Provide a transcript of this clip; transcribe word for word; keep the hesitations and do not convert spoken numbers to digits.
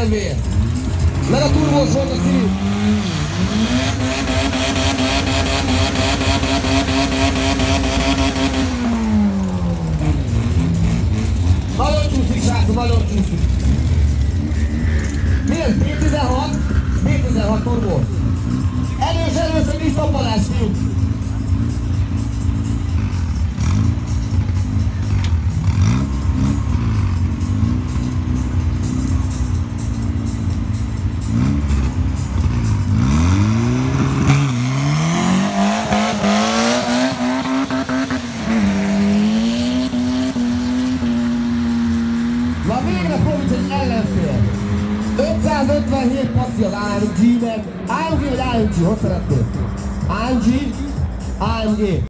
em vé. Meg a turbós volt a szív. Nagyon csúszik, srácok, nagyon csúszik. Mi ez? bé tizenhat? bé tizenhat turbó. Erős, erős, hogy nincs tapalás, fiúk. Na végre Kovics egy ellenfél. ötszázötvenhét passzi az á em gé-nek. á em gé vagy á em gé? Hogy szeretnél? á em gé? á em gé.